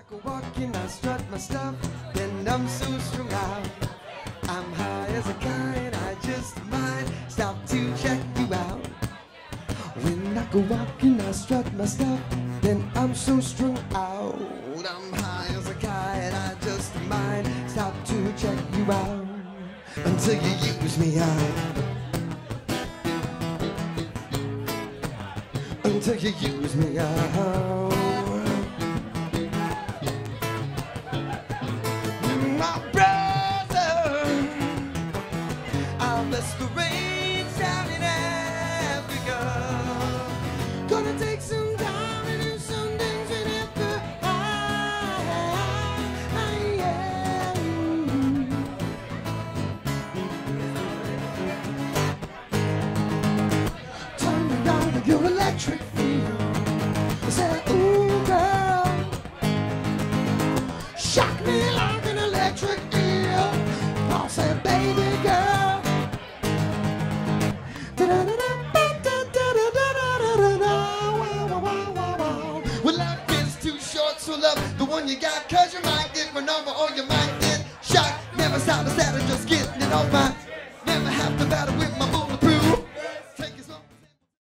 go walking, I strut my stuff, then I'm so strung out. I'm high as a kite, I just might stop to check you out. When I go walking, I strut my stuff, then I'm so strung out. I'm high as a kite, I just might stop to check you out. Until you use me out. Until you use me out. My brother, I'll bless the rains down in Africa. Gonna take some time and do some things we never Turn me down with your electric field. I said, ooh girl, shock me like an electric eel. I said, baby girl, well, life is too short, so love the one you got, 'cause you might get run over or you might get shot. Never stop instead of just getting it off my